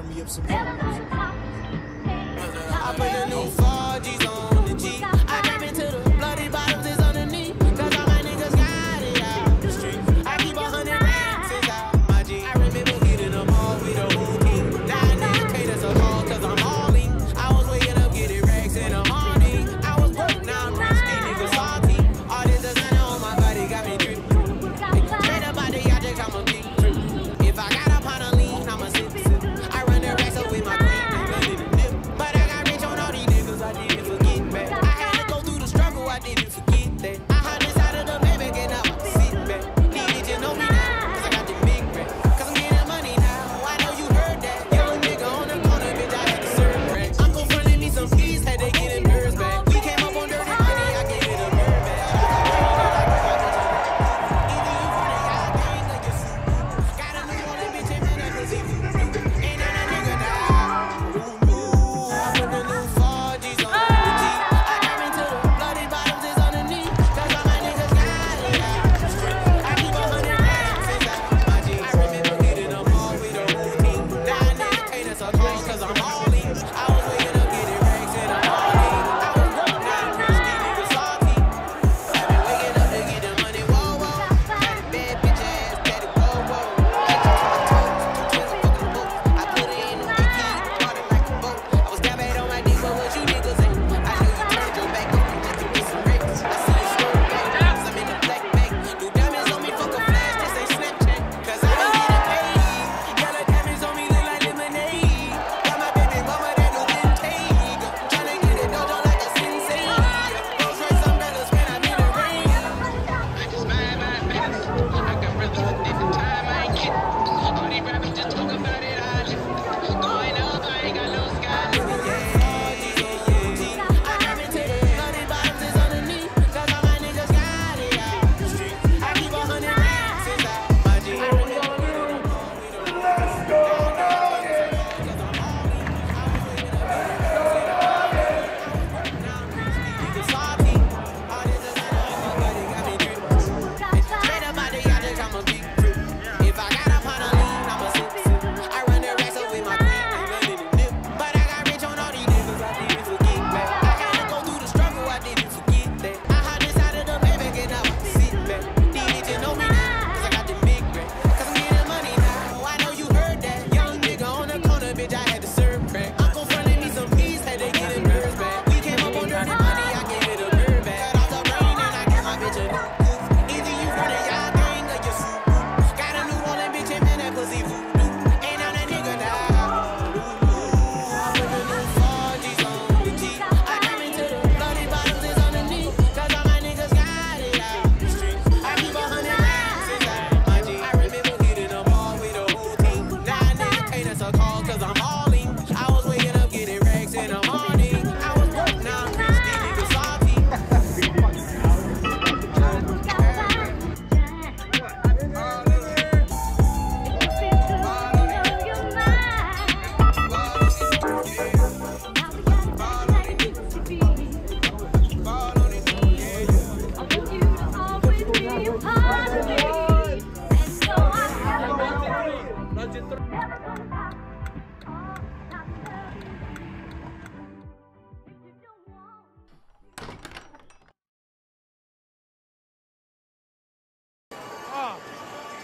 turn me up some more. I put the new 4Gs on the G. I came into the bloody bottoms is underneath. Cause all my niggas got it out the street. I keep 100 racks inside my G. I remember getting them all with the whole team. Now niggas pay us a call cause I'm all in. I was waking up getting racks in the morning. I was broke, now I'm rich, these niggas salty. All this designer on my body got me dripping. Straight up out the yacht, I'm a big trip. If I got up on a lean, I'm a sip. I run the racks up with my queen. But I got rich on all these niggas, I didn't forget back. I had to go through the struggle, I didn't forget that. I heard inside of the baby, get out, sit back. These bitches know me now, cause I got the big rack. Cause I'm getting money now, I know you heard that. Young nigga on the corner, bitch, I had to serve racks. Uncle fronted me some fees, had to get them birds back. We came up on dirty money, I gave it a bird back. Either you run it, y'all gang, or you suit. Got a new one, bitch, and man, that pussy voodoo. Ain't that a nigga now?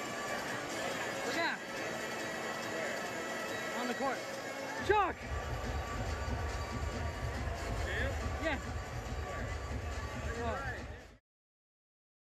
On the court. Chuck!